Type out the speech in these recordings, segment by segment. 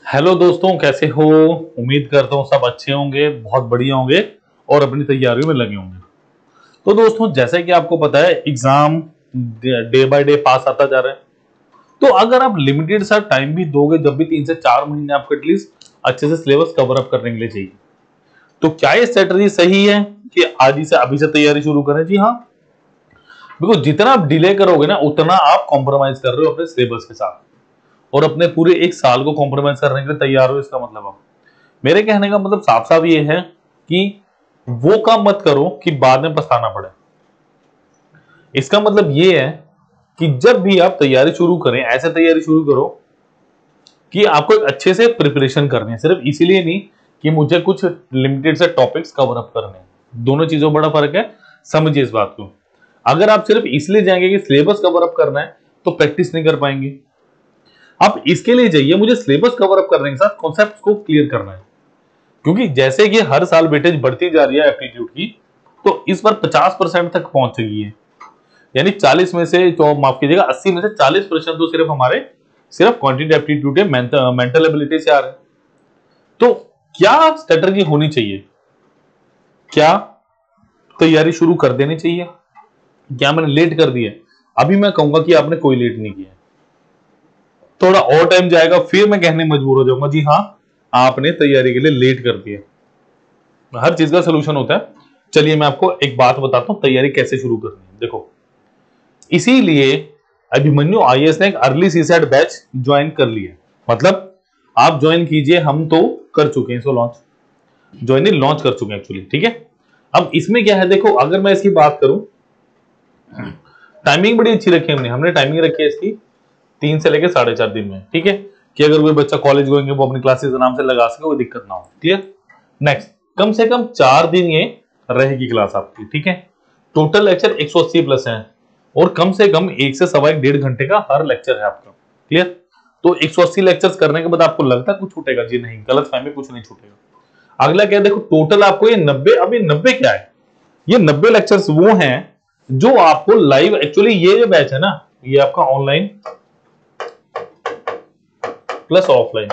Hello दोस्तों, कैसे हो। उम्मीद करता हूँ सब अच्छे होंगे, बहुत बढ़िया होंगे और अपनी तैयारियों में लगे होंगे। तो दोस्तों, जैसा कि आपको पता है, एग्जाम डे बाय डे पास आता जा रहा है। तो अगर आप लिमिटेड सा टाइम भी दोगे, जब भी 3 से 4 महीने आपको एटलीस्ट अच्छे से सिलेबस कवर अप करने के लिए चाहिए, तो क्या ये स्ट्रेटजी सही है कि आज ही से अभी से तैयारी शुरू करें? जी हाँ, बिकॉज जितना आप डिले करोगे ना, उतना आप कॉम्प्रोमाइज कर रहे हो अपने सिलेबस के साथ और अपने पूरे एक साल को कॉम्प्रोमाइज करने के लिए तैयार हो। इसका मतलब आप, मेरे कहने का मतलब साफ साफ ये है कि वो काम मत करो कि बाद में पछताना पड़े। इसका मतलब ये है कि जब भी आप तैयारी शुरू करें, ऐसे तैयारी शुरू करो कि आपको एक अच्छे से प्रिपरेशन करनी है, सिर्फ इसीलिए नहीं कि मुझे कुछ लिमिटेड से टॉपिक्स कवर अप करने हैं। दोनों चीजों में बड़ा फर्क है, समझिए इस बात को। अगर आप सिर्फ इसलिए जाएंगे कि सिलेबस कवर अप करना है, तो प्रैक्टिस नहीं कर पाएंगे। आप इसके लिए जाइए, मुझे सिलेबस कवर अप करने के साथ कॉन्सेप्ट को क्लियर करना है। क्योंकि जैसे कि हर साल वेटेज बढ़ती जा रही है एप्टीट्यूड की, तो इस बार 50% तक पहुंच गई है। यानी 40 में से, तो माफ कीजिएगा, 80 में से 40% तो सिर्फ हमारे सिर्फ क्वांटिटेटिव एप्टीट्यूड है, मेंटल एबिलिटी से आ रहे हैं। तो क्या स्ट्रेटजी होनी चाहिए? क्या तैयारी शुरू कर देनी चाहिए? क्या मैंने लेट कर दिया? अभी मैं कहूंगा कि आपने कोई लेट नहीं किया। थोड़ा और टाइम जाएगा, फिर मैं कहने मजबूर हो जाऊंगा, जी हाँ, आपने तैयारी के लिए लेट कर दिया। हर चीज का सोल्यूशन होता है। चलिए मैं आपको एक बात बताता हूं, तैयारी कैसे शुरू करनी है। देखो, इसीलिए अभिमन्यु आईएएस ने एक अर्ली सीसैट बैच ज्वाइन कर लिया। मतलब आप ज्वाइन कीजिए, हम तो कर चुके हैं इसको लॉन्च, ज्वाइन लॉन्च कर चुके हैं एक्चुअली। ठीक है, अब इसमें क्या है, देखो अगर मैं इसकी बात करूं, टाइमिंग बड़ी अच्छी रखी है हमने टाइमिंग रखी है इसकी 3 से लेकर 4.5 दिन में। ठीक है, कि अगर कोई बच्चा कॉलेज गोइंग वो अपनी क्लासेस आराम से लगा सके, कोई दिक्कत ना हो। क्लियर। नेक्स्ट, कम से कम 4 दिन ये रहेगी क्लास आपकी। ठीक है, टोटल लेक्चर 180 प्लस है और कम से कम 1 से सवा 1 1.5 घंटे का हर लेक्चर है आपका। क्लियर। तो 180 लेक्चर्स करने के बाद आपको लगता है कुछ छूटेगा? जी नहीं, गलत फहमी, कुछ नहीं छूटेगा। अगला क्या है, देखो टोटल आपको ये 90, अब ये 90 क्या है, ये 90 लेक्चर्स वो हैं जो आपको लाइव, एक्चुअली ये जो बैच है ना, ये आपका ऑनलाइन प्लस ऑफलाइन,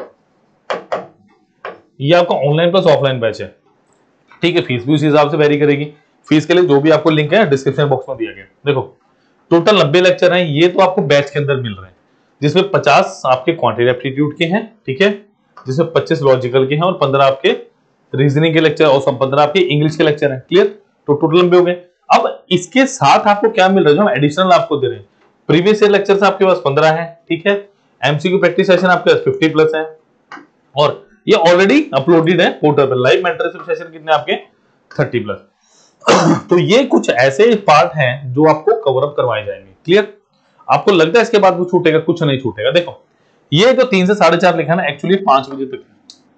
ये आपका ऑनलाइन प्लस ऑफलाइन बैच है। ठीक है, फीस भी उसी हिसाब से वेरी करेगी। फीस के लिए जो भी आपको लिंक है डिस्क्रिप्शन बॉक्स में दिया गया। देखो टोटल 90 लेक्चर हैं, ये तो आपको बैच के अंदर मिल रहे हैं, जिसमें 50 आपके क्वांटिटेटिव एप्टीट्यूड के हैं। ठीक है, जिसमें 25 लॉजिकल के हैं और 15 आपके रीजनिंग के लेक्चर और 15 आपके इंग्लिश के लेक्चर हैं। क्लियर। तो टोटल 90 हो गए। अब इसके साथ आपको क्या मिल रहा है जो हम एडिशनल आपको दे रहे हैं? प्रीवियस ईयर लेक्चर्स आपके पास 15 है। ठीक है, एमसीक्यू प्रैक्टिस सेशन आपके पास 50 प्लस है और ये ऑलरेडी अपलोडेड है पोर्टल पर। लाइव मेंटरशिप सेशन कितने आपके? 30 प्लस। तो ये कुछ ऐसे पार्ट हैं जो आपको कवर अप करवाए जाएंगे। क्लियर। आपको लगता है इसके बाद कुछ छूटेगा? कुछ नहीं छूटेगा। देखो ये जो 3 से 4:30 लिखा है ना, एक्चुअली 5 बजे तक है।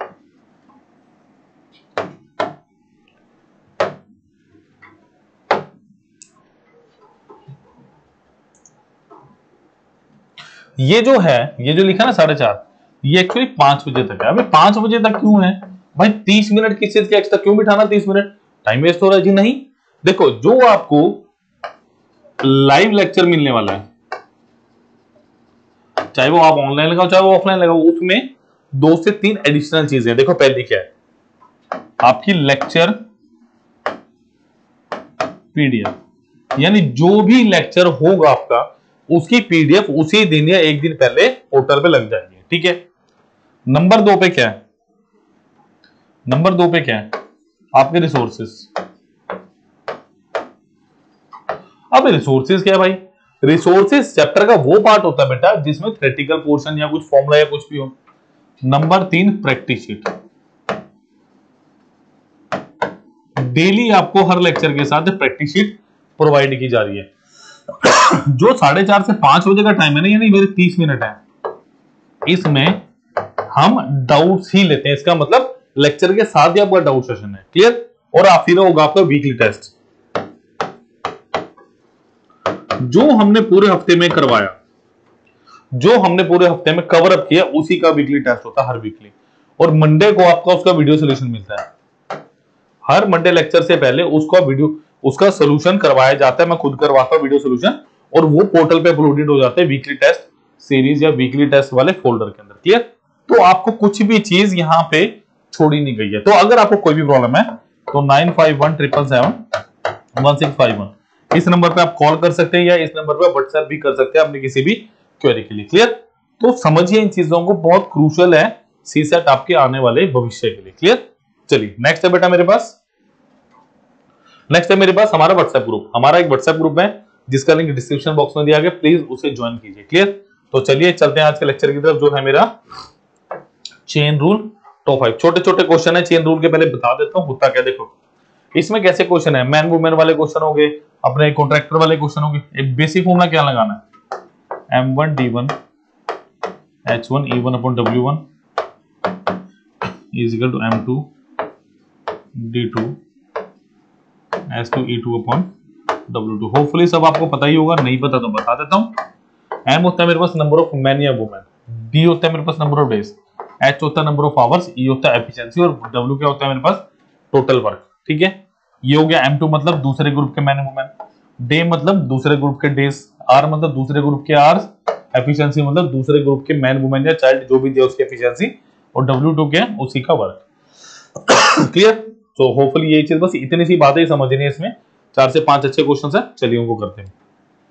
ये जो है, ये जो लिखा है ना 4:30, ये एक्चुअली 5 बजे तक है। अबे 5 बजे तक क्यों है भाई? 30 मिनट किस चीज के एक्स्ट्रा क्यों बिठाना? 30 मिनट टाइम वेस्ट हो रहा है? जी नहीं। देखो जो आपको लाइव लेक्चर मिलने वाला है, चाहे वो आप ऑनलाइन लगाओ चाहे वो ऑफलाइन लगाओ, उसमें 2 से 3 एडिशनल चीजें। देखो पहली क्या है, आपकी लेक्चर पीडीएफ, यानी जो भी लेक्चर होगा आपका उसकी पीडीएफ उसी दिन या एक दिन पहले पोर्टल पे लग जाएगी। ठीक है। नंबर 2 पे क्या है? नंबर 2 पे क्या है? आपके रिसोर्सेस। अब रिसोर्सेज क्या है भाई? रिसोर्सेज चैप्टर का वो पार्ट होता है बेटा जिसमें थ्योरेटिकल पोर्शन या कुछ फॉर्मूला या कुछ भी हो। Number 3, practice sheet. डेली आपको हर लेक्चर के साथ प्रैक्टिस शीट प्रोवाइड की जा रही है। जो 4:30 से 5 बजे का टाइम है ना, यानी मेरे 30 मिनट है, इसमें हम डाउट्स ही लेते हैं। इसका मतलब लेक्चर के साथ ही आपका डाउट सेशन है। क्लियर। और फिर होगा आपका वीकली टेस्ट, जो हमने पूरे हफ्ते में करवाया, जो हमने पूरे हफ्ते में कवर अप किया, उसी का वीकली टेस्ट होता है हर वीकली। और मंडे को आपका उसका वीडियो सोल्यूशन मिलता है। हर मंडे लेक्चर से पहले उसका वीडियो, उसका सोल्यूशन करवाया जाता है। मैं खुद करवाता हूं वीडियो सोल्यूशन, और वो पोर्टल पे अपलोडेड हो जाते हैं वीकली टेस्ट सीरीज या वीकली टेस्ट वाले फोल्डर के अंदर। क्लियर। तो आपको कुछ भी चीज यहाँ पे छोड़ी नहीं गई है। तो अगर आपको कोई भी प्रॉब्लम है तो 9517771651 इस नंबर पे आप कॉल कर सकते हैं या इस नंबर पे व्हाट्सएप भी कर सकते हैं अपनी किसी भी क्वेरी के लिए। क्लियर? तो समझिए इन चीजों को, बहुत क्रूशियल है सीसेट आपके आने वाले भविष्य के लिए। क्लियर? चलिए नेक्स्ट है बेटा मेरे पास, नेक्स्ट है मेरे पास हमारा व्हाट्सएप ग्रुप। हमारा एक व्हाट्सएप ग्रुप है जिसका लिंक डिस्क्रिप्शन बॉक्स में दिया गया, प्लीज उसे ज्वाइन कीजिए। क्लियर? तो चलिए चलते हैं आज के लेक्चर की तरफ, जो है मेरा चेन रूल टॉप 5। छोटे छोटे क्वेश्चन है चेन रूल के, पहले बता देता हूं होता क्या। देखो इसमें कैसे क्वेश्चन है, मैन वुमेन वाले क्वेश्चन हो गए, अपने कॉन्ट्रैक्टर वाले क्वेश्चन हो गए। एक बेसिक फॉर्मूला क्या लगाना है, M1 D1 H1 E1 upon W1 is equal to M2 D2 S2 E2 upon W2। Hopefully सब आपको पता ही होगा, नहीं पता तो बता देता हूं। M होता है मेरे पास नंबर ऑफ मैन या वुमेन, D होता है मेरे पास नंबर ऑफ डेज, H होता है नंबर ऑफ आवर्स, E होता है एफिशिएंसी और W क्या होता है मेरे पास टोटल वर्क। ठीक है, ये हो गया M2 मतलब दूसरे ग्रुप के मैन वुमेन, डे मतलब दूसरे ग्रुप के डेज, R मतलब दूसरे ग्रुप के आवर्स, एफिशिएंसी मतलब दूसरे ग्रुप के मैन वुमेन या चाइल्ड जो भी दिया उसकी एफिशिएंसी, और W2 क्या है उसी का वर्क। क्लियर? तो होपफुली ये चीज बस इतनी सी बातें ही समझनी है, इसमें 4 से 5 अच्छे क्वेश्चन है। चलिए उनको करते हैं।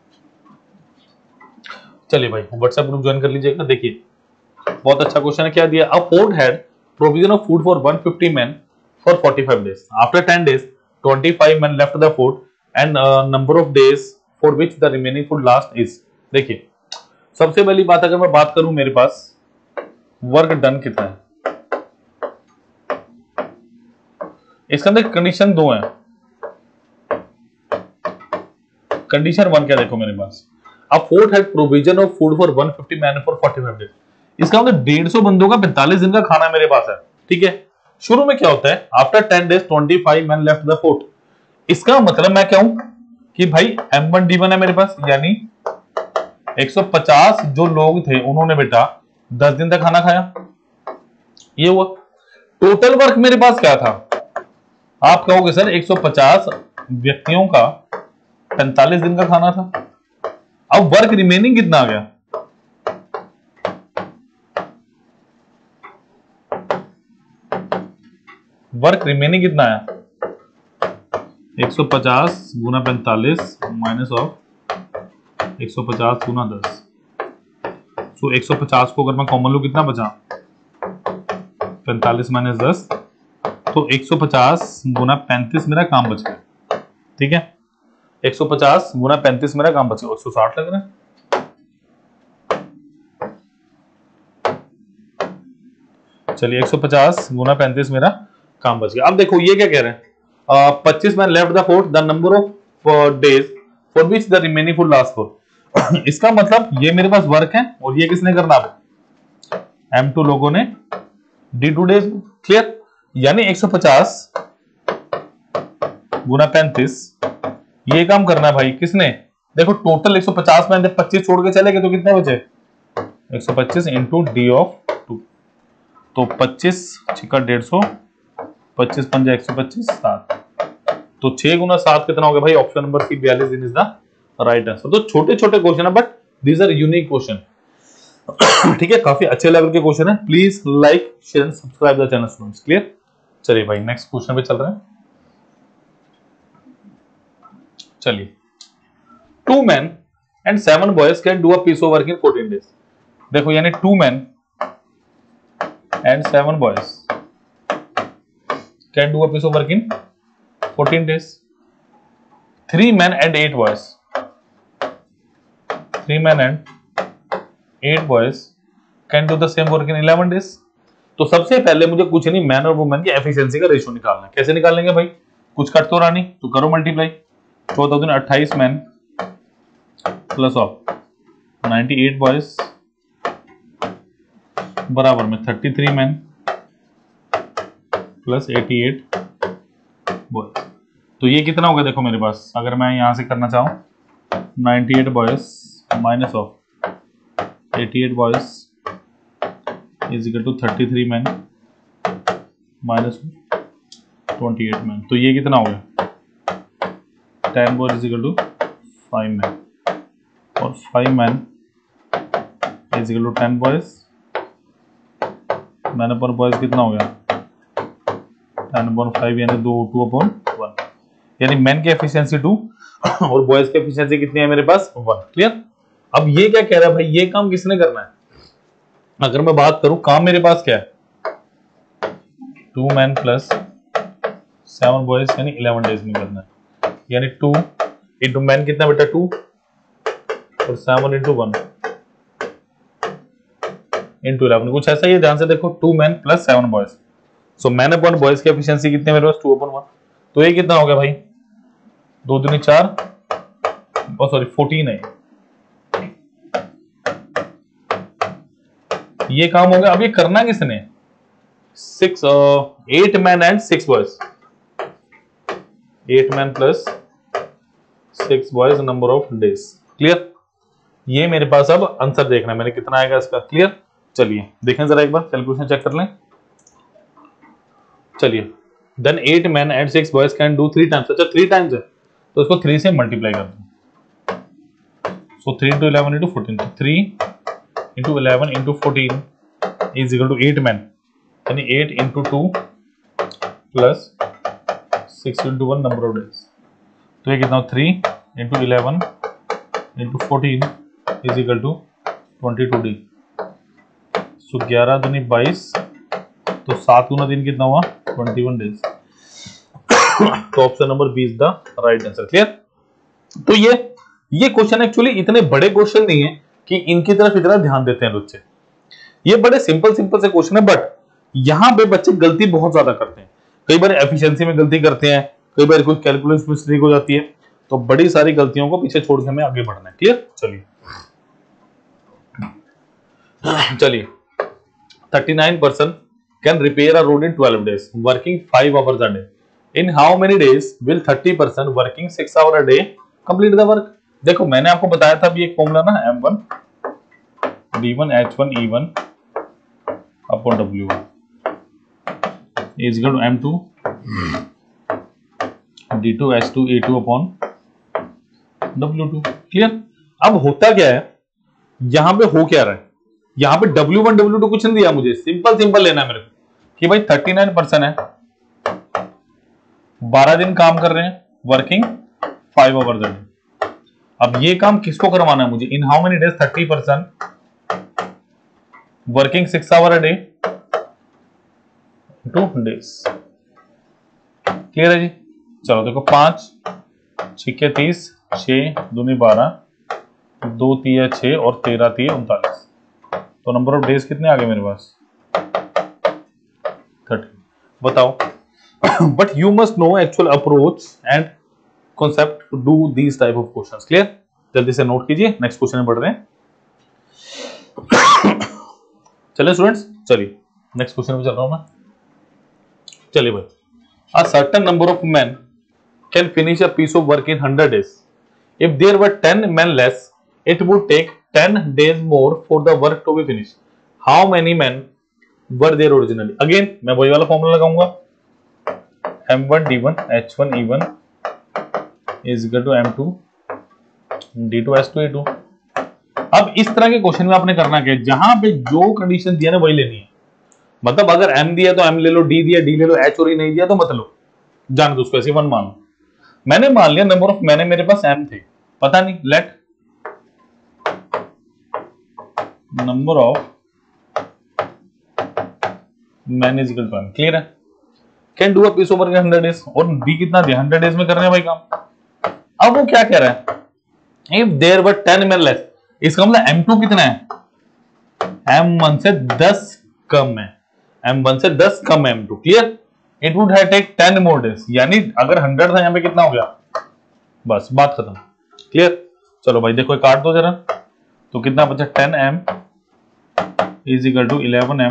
चलिए भाई व्हाट्सएप ग्रुप ज्वाइन कर लीजिएगा। देखिए बहुत अच्छा क्वेश्चन है, क्या दिया, a fort had provision of food for 150 men for 45 days. After 10 days, 25 men left the fort and number of days for which the remaining food last is. देखिए सबसे पहली बात अगर मैं बात करूं, मेरे पास वर्क डन कितना है, इसके अंदर कंडीशन 2 है। कंडीशन 1 क्या, देखो मेरे पास अब fort had provision of food for 150 men for 45 days। इसका मतलब 150 बंदों का 45 दिन का खाना मेरे पास है। ठीक है, शुरू में क्या होता है, after 10 days 25 men left the fort। इसका मतलब मैं क्या हूं कि भाई M1 D1 है मेरे पास, यानी 150 जो लोग थे उन्होंने बेटा 10 दिन तक खाना खाया, ये हुआ। टोटल वर्क मेरे पास क्या था, आप कहोगे सर 150 व्यक्तियों का 45 दिन का खाना था। अब वर्क रिमेनिंग कितना आ गया, वर्क रिमेनिंग कितना आया, 150 गुना 45 माइनस ऑफ 150 गुना 10। तो 150 को अगर मैं कॉमन लूं कितना बचा, 45 माइनस 10, तो 150 गुना 35 मेरा काम बच गया। ठीक है, 150 गुना 35 मेरा काम बच गया, 160 लग रहा है। चलिए 150 गुना 35 मेरा काम बच गया। अब देखो ये क्या कह रहे हैं, 25 man left the fort, the number of days for which the remaining food last for. इसका मतलब ये मेरे पास वर्क है और ये किसने करना, M2 लोगों ने D2 डेज। क्लियर? यानी 150 गुना 35 ये काम करना है भाई किसने, देखो टोटल 150 में 25 छोड़ के चले गए तो कितने बचे, 125 इंटू D ऑफ 2, तो 25 छिका 150, 25 पंजा 125 7, तो 6 गुना 7 कितना हो गया भाई, ऑप्शन नंबर सी 42 दिन इज द राइट आंसर। तो छोटे छोटे क्वेश्चन है but these are unique question. ठीक है, काफी अच्छे लेवल के क्वेश्चन है। Please like share and subscribe the channel students. Clear? चलिए भाई नेक्स्ट क्वेश्चन पे चल रहे हैं। चलिए 2 men and 7 boys can do a piece of work in 14 days। देखो यानी 2 men and 7 boys can do a piece of work in 14 days। 3 men and 8 boys, 3 men and 8 boys can do the same work in 11 days। तो सबसे पहले मुझे कुछ नहीं, man और women की एफिशिएंसी का रेशियो निकालना है। कैसे निकालेंगे भाई, कुछ कट तो रानी, तो करो मल्टीप्लाई, 14 दिन 28 मैन प्लस ऑफ 98 बॉयज बराबर में 33 मैन प्लस 88 बॉयज। तो ये कितना होगा, देखो मेरे पास अगर मैं यहां से करना चाहूं 98 boys minus of 88 boys is equal to 33 man minus 28 man, तो ये कितना हो गया, 10 boys is equal to 5 man, और 5 man is equal to 10 boys man upon boys कितना हो गया 10/5 यानी 2/1, यानी मैन की एफिशिएंसी 2 और बॉयज की एफिशिएंसी कितनी है मेरे पास 1। क्लियर। अब ये क्या कह रहा है भाई, ये काम किसने करना है? अगर मैं बात करूं काम मेरे पास क्या है 2 मैन प्लस 7 बॉयज यानी 11 डेज में करना है, यानी 2 इंटू मैन कितना बेटा 2 और 7 इंटू 1 इंटू 11, कुछ ऐसा ही है, ध्यान से देखो 2 man plus 7 boys. So man upon boys की एफिशिएंसी कितनी है मेरे पास 2/1, तो ये कितना हो गया भाई 2 दूनी 4 और सॉरी 14 है, ये काम हो गया। अब ये करना किसने 8 man and 6 boys, 8 man plus 6 boys number of days. Clear. ये मेरे पास अब आंसर देखना है मैंने कितना आएगा इसका। क्लियर। चलिए देखें जरा एक बार कैलकुलेशन चेक कर लें। चलिए then 8 man and 6 boys can do 3 times. अच्छा 3 टाइम्स है तो इसको 3 से मल्टीप्लाई कर दो। So 3 into 11 into 14, 3 into 11 into 14 is equal to 8 man, यानी 8 into 2 plus 6 into 1 number of days. तो ये कितना 3 into 11 into 14 is equal to 22 D. So 11 दूनी 22, तो 7 गुना 3 कितना हुआ 21 डेज। तो option number B is the right answer. Clear. तो ये क्वेश्चन एक्चुअली इतने बड़े क्वेश्चन नहीं है कि इनकी तरफ इतना ध्यान देते हैं बच्चे, ये बड़े सिंपल से क्वेश्चन है, बट यहां पे बच्चे गलती बहुत ज्यादा करते हैं। कई बार एफिशिएंसी में गलती करते हैं, कई बार कोई कैलकुलेशन मिस्टेक हो जाती है, तो बड़ी सारी गलतियों को पीछे छोड़ के हमें आगे बढ़ना है। क्लियर। चलिए 39% can repair a road in 12 days working 5 hours a day. In how many days will 30% working 6 hours a day complete the work? देखो मैंने आपको बताया था अभी एक फॉर्मूला ना M1 D1 H1 E1 upon W1 is equal to M2 D2 H2 E2 upon W2। Clear. अब होता क्या है, यहां पे हो क्या रहा है, यहां पे W1 W2 कुछ नहीं दिया मुझे, सिंपल लेना है मेरे को कि भाई 39% है, 12 दिन काम कर रहे हैं, वर्किंग 5 आवर्स अ डे। अब ये काम किसको करवाना है मुझे, in how many days 30% working 6 hour a day 2 days. Clear है जी। चलो देखो 5 6 30, 6 दूनी 12, 2 3 6 और 13 3 39, तो नंबर ऑफ डेज कितने आ गए मेरे पास 30। बताओ। But you must know actual approach and concept to do these type of questions. Clear. जल्दी से नोट कीजिए, नेक्स्ट क्वेश्चन में बढ़ रहे हैं। चलिए स्टूडेंट्स, चलिए नेक्स्ट क्वेश्चन में चल रहा हूं मैं। चलिए भाई, a certain number of men can finish a piece of work in 100 days. If there were 10 men less, it would take 10 days more for the work to be finished. How many men were there originally? Again मैं वही वाला formula लगाऊंगा, M1 D1 H1 E1 is equal to M2 D2 H2 E2। अब इस तरह के question में आपने करना क्या है, जहां पे जो कंडीशन दिया ना वही लेनी है। मतलब अगर M दिया तो M ले लो, D दिया D ले लो, H और E नहीं दिया तो मत लो, जान दो उसको, ऐसे 1 मान लो। मैंने मान लिया नंबर ऑफ मैंने मेरे पास M थे, पता नहीं, let number of man is equal to M। Clear है। Can do a piece of work in 100 days, और D कितना दिया 100 डेज में करने हैं भाई काम। अब वो क्या कह रहा है, if there were 10 men less, इसका मतलब M2 कितना है, M1 से 10 कम है, M1 से 10 कम है M2। Clear. It would have take 10 more days, यानी अगर 100 था यहाँ पे कितना हो गया, बस बात खत्म। क्लियर। चलो भाई देखो काट दो जरा, तो कितना बचा 10M is equal to 11M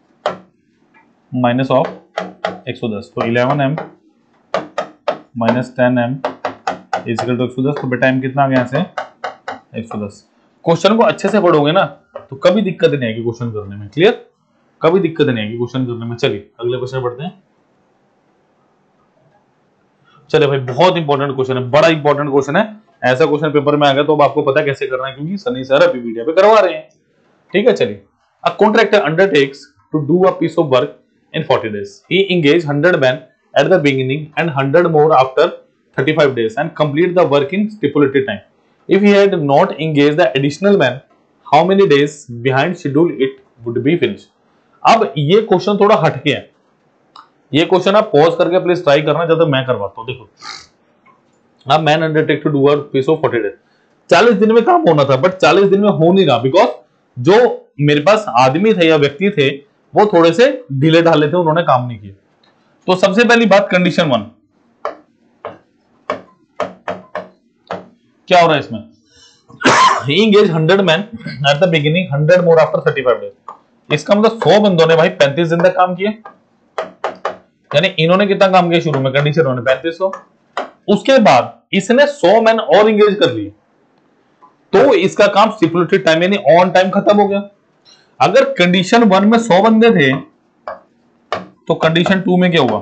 minus of 110, तो 11M minus 10M is equal to 110, तो बेटा M कितना आ गया यहाँ से 110। क्वेश्चन को अच्छे से पढ़ोगे ना तो कभी दिक्कत नहीं आएगी क्वेश्चन करने में। क्लियर। कभी दिक्कत नहीं आएगी क्वेश्चन करने में। चलिए अगले क्वेश्चन पढ़ते हैं। चलिए भाई, बहुत इंपॉर्टेंट क्वेश्चन है, बड़ा इंपॉर्टेंट क्वेश्चन है। ऐसा क्वेश्चन पेपर में आ गया तो अब आपको पता कैसे करना है, क्योंकि सनी सर अभी वीडियो पे करवा रहे हैं। ठीक है। चलिए, a contractor undertakes to do a piece of work in 40 days. He engaged 100 men at the beginning and 100 more after 35 days and complete the work in stipulated time. If he had not engaged the additional men, how many days behind schedule it would be finished? अब ये question थोड़ा हटके है, ये question आप pause करके please try करना जब तक मैं करवाता हूं। देखो, अब man undertake to do a piece of 40 days, 40 दिन में काम होना था बट 40 दिन में हो नहीं रहा, बिकॉज जो मेरे पास आदमी थे या व्यक्ति थे वो थोड़े से ढीले ढाले थे, उन्होंने काम नहीं किया। तो सबसे पहली बात कंडीशन 1 क्या हो रहा है इसमें, he engaged 100 men at the beginning, 100 more after 35 days। इसका मतलब 100 बंदों ने भाई 35 दिन तक काम किया, यानी इन्होंने कितना काम किया शुरू में, कंडीशन 1 ने 3500, उसके बाद इसने 100 मैन और इंगेज कर लिए, तो इसका काम स्टिपुलेटेड टाइम यानी ऑन टाइम खत्म हो गया। अगर कंडीशन 1 में 100 बंदे थे तो कंडीशन 2 में क्या हुआ,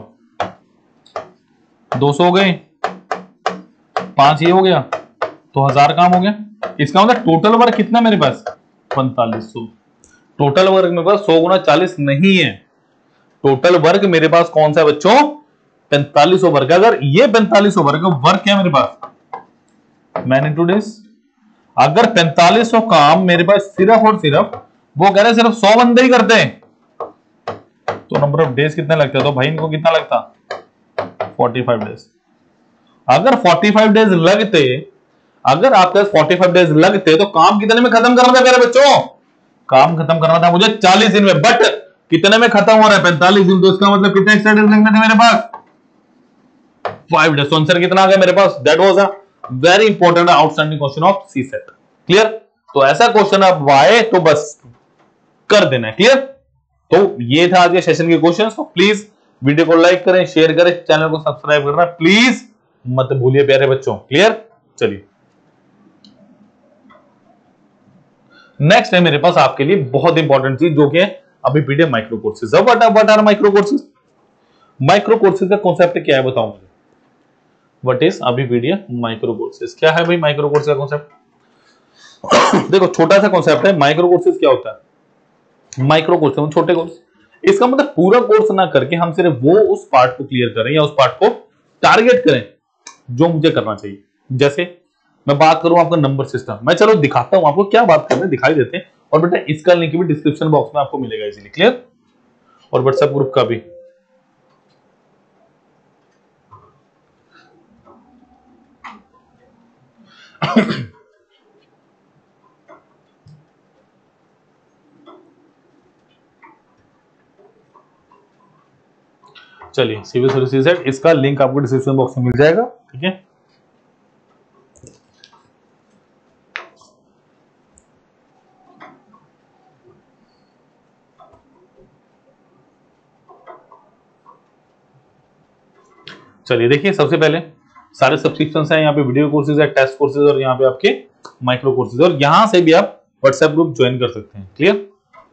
200 हो गए, 5 ये हो गया, तो 1000 काम हो गया। इसका मतलब टोटल वर्क कितना मेरे पास, 4500। टोटल वर्क मेरे पास 100 गुना 40 नहीं है, टोटल वर्क मेरे पास कौन सा है बच्चों, 4500 वर्क। अगर ये 4500 वर्क क्या मेरे पास, मैन इनटू डेज। अगर 4500 काम मेरे पास सिर्फ और सिर्फ वो कह रहे सिर्फ 100 बंदे ही करते हैं, तो नंबर ऑफ डेज कितने लगते हैं, तो भाई इनको कितना लगता, 45 डेज। अगर 45 डेज लगते, अगर आपके 45 डेज लगते तो काम कितने में खत्म करना था मेरे बच्चों, काम खत्म करना था मुझे 40 दिन में, बट कितने में खत्म हो रहा है, 45 दिन। तो इसका मतलब कितने एक्स्ट्रा डेज लगने थे मेरे पास, 5 डेज। आंसर कितना आ गया मेरे पास, that was a very important outstanding question of C set. Clear, तो ऐसा क्वेश्चन अब आए तो बस कर देना है। क्लियर, तो ये था आज के सेशन के क्वेश्चन। तो प्लीज वीडियो को लाइक करें, शेयर करें, चैनल को सब्सक्राइब करना प्लीज मत भूलिए प्यारे बच्चों। क्लियर, चलिए नेक्स्ट है मेरे पास आपके लिए बहुत इंपॉर्टेंट चीज जो कि है अभी PDF micro courses. What are micro courses, micro courses का कॉन्सेप्ट क्या है बताओ मुझे, व्हाट इज अभी पीडीएफ माइक्रो कोर्सेज, क्या है भाई माइक्रो कोर्स का कॉन्सेप्ट। देखो छोटा सा कॉन्सेप्ट है, माइक्रो कोर्सेज क्या होता है, माइक्रो कोर्स मतलब छोटे कोर्स। इसका मतलब पूरा कोर्स ना करके हम सिर्फ वो उस पार्ट को क्लियर करें या उस पार्ट को टारगेट करें जो मुझे करना चाहिए। जैसे मैं बात करूं आपका नंबर सिस्टम, मैं चलो दिखाता हूं आपको क्या बात करना है, दिखाई देते हैं, और बेटा इसका लिंक भी डिस्क्रिप्शन बॉक्स में आपको मिलेगा इजीली। क्लियर, और व्हाट्सएप ग्रुप का भी। चलिए सिविल सर्विसेज है, इसका लिंक आपको डिस्क्रिप्शन बॉक्स में मिल जाएगा। ठीक है, चलिए देखिए सबसे पहले सारे सब्सक्रिप्शन है, यहाँ पे वीडियो कोर्सेज है, टेस्ट कोर्सेज और यहाँ पे आपके माइक्रो कोर्सेज, और यहाँ से भी आप व्हाट्सएप ग्रुप ज्वाइन कर सकते हैं। क्लियर,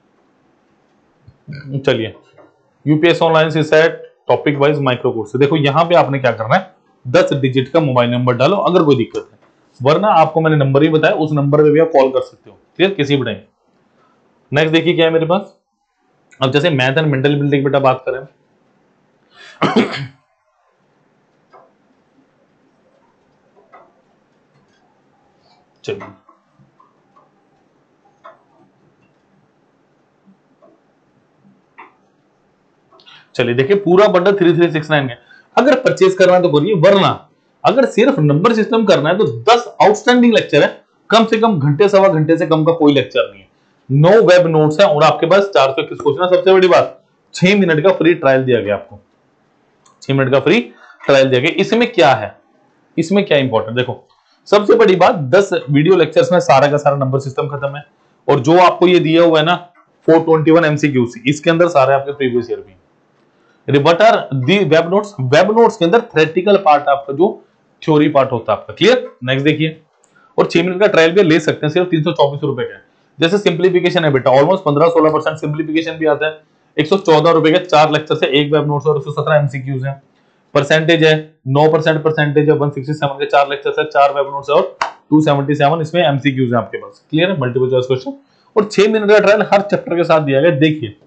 चलिए यूपीएस ऑनलाइन से set topic wise micro course. देखो यहाँ पे आपने क्या करना है, 10 डिजिट का मोबाइल नंबर डालो अगर कोई दिक्कत है, वरना आपको मैंने नंबर भी बताया उस नंबर पे भी आप कॉल कर सकते हो। क्लियर, किसी भी टाइम। नेक्स्ट देखिए क्या है मेरे पास, अब जैसे मैथ एंड मेंटल एबिलिटी बेटा बात करें, चलिए चलिए देखिए पूरा बंडल 3369 है। अगर परचेज करना है तो करिए, वरना अगर सिर्फ नंबर सिस्टम करना है तो 10 आउटस्टैंडिंग लेक्चर है, कम से कम घंटे सवा घंटे से कम का कोई लेक्चर नहीं है, 9 वेब नोट्स है, और आपके पास 421 क्वेश्चन है। सबसे बड़ी बात 6 मिनट का फ्री ट्रायल दिया गया आपको, 6 मिनट का फ्री ट्रायल दिया गया। इसमें क्या है, इसमें क्या इंपॉर्टेंट, देखो सबसे बड़ी बात 10 वीडियो लेक्चर्स में सारा का सारा नंबर सिस्टम खत्म है, और जो आपको ये दिया हुआ है ना 421 एमसीक्यूज, इसके अंदर सारे आपके प्रीवियस ईयर भी। What are the web notes, web notes के अंदर थ्योरेटिकल पार्ट आपका जो थ्योरी पार्ट होता है आपका। क्लियर, नेक्स्ट देखिए, और 6 मिनट का ट्रायल भी ले सकते हैं, सिर्फ 324 रुपए का है। जैसे सिंप्लीफिकेशन है बेटा, ऑलमोस्ट 15-16% सिंप्लीफिकेशन भी आता है, 114 रुपए के 4 लेक्चर से 1 वेब नोट्स और 117 एमसीक्यूज है। परसेंटेज है 9% परसेंटेज है, 167 के 4 लेक्चर है, 4 वेब नोट्स और 277 इसमें एमसीक्यूज है आपके पास। क्लियर है, मल्टीपल चॉइस क्वेश्चन, और 6 मिनट का ट्रायल हर चैप्टर के साथ दिया गया। देखिए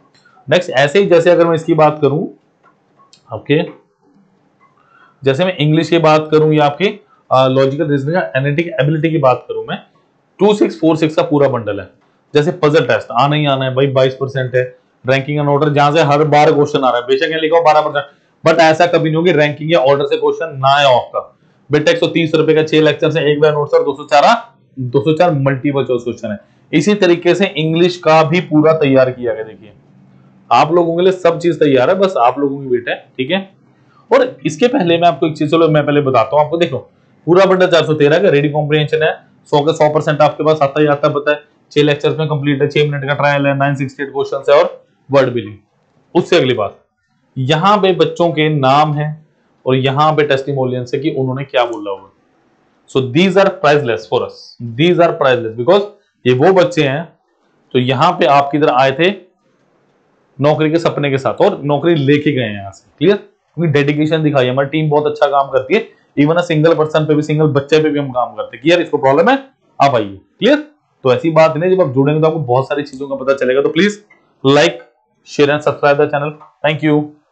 नेक्स्ट ऐसे ही जैसे अगर मैं इसकी बात करूं आपके, जैसे मैं इंग्लिश की बात करूं या आपकी लॉजिकल रीजनिंग एनालिटिक एबिलिटी की बात करूं मैं, 2646 का पूरा बंडल है। जैसे पजल टेस्ट आना ही आना है भाई, 22% है। रैंकिंग एंड ऑर्डर जहां से हर बार क्वेश्चन आ रहा है, बेशक लिखा हो 12%, बट ऐसा कभी नहीं होगी रैंकिंग या ऑर्डर से क्वेश्चन ना है ऑफ का। बेटा 130 रुपए का 6 लेक्चर से एक बार नोट्स और 204 मल्टीपल चॉइस क्वेश्चन है। इसी तरीके से इंग्लिश का भी पूरा तैयार किया गया। देखिए आप लोगों के लिए सब चीज तैयार है, बस आप लोगों की वेट है, ठीक है। और इसके पहले मैं आपको एक चीज, चलो मैं पहले बताता हूँ आपको। देखो पूरा बंडल 413 का रीडिंग कॉम्प्रिहेंशन है, 100 का 100% आपके पास आता ही आता है, पता है। 6 लेक्चर्स में कंप्लीट है, 6 मिनट का ट्रायल है, 968 क्वेश्चन है और वर्ड बिलिंग। उससे अगली बात, यहाँ पे बच्चों के नाम है और यहाँ पे टेस्टिमोनियल्स है कि उन्होंने क्या बोला होगा। So these are priceless for us, these are priceless because ये वो बच्चे हैं तो यहाँ पे आपकी तरह आए थे नौकरी के सपने के साथ और नौकरी लेके गए हैं यहाँ से। क्लियर, क्योंकि डेडिकेशन दिखाई, हमारी टीम बहुत अच्छा काम करती है। इवन सिंगल पर्सन पे भी, सिंगल बच्चे पे भी हम काम करते हैं। क्लियर, इसको प्रॉब्लम है आप आइए। क्लियर, तो ऐसी बात नहीं, जब आप जुड़ेंगे तो आपको बहुत सारी चीजों का पता चलेगा। तो please like share and subscribe the channel. Thank you.